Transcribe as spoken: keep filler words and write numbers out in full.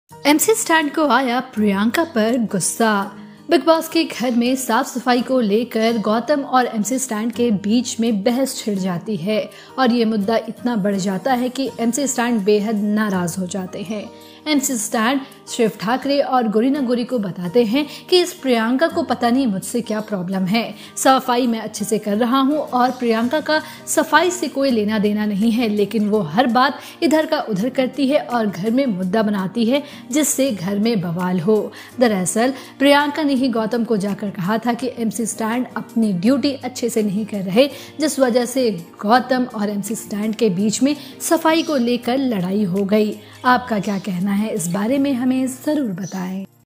MC stand को आया प्रियंका पर गुस्सा। बिग बॉस के घर में साफ सफाई को लेकर गौतम और एमसी स्टैंड के बीच में बहस छिड़ जाती है और ये मुद्दा इतना बढ़ जाता है कि एमसी स्टैंड बेहद नाराज हो जाते हैं। एमसी स्टैंड शिव ठाकरे और गुरीना गुरी को बताते हैं कि इस प्रियंका को पता नहीं मुझसे क्या प्रॉब्लम है। सफाई मैं अच्छे से कर रहा हूँ और प्रियंका का सफाई से कोई लेना देना नहीं है, लेकिन वो हर बात इधर का उधर करती है और घर में मुद्दा बनाती है जिससे घर में बवाल हो। दरअसल प्रियंका ने ही गौतम को जाकर कहा था कि एमसी स्टैंड अपनी ड्यूटी अच्छे से नहीं कर रहे, जिस वजह से गौतम और एमसी स्टैंड के बीच में सफाई को लेकर लड़ाई हो गई। आपका क्या कहना है इस बारे में हमें जरूर बताएं।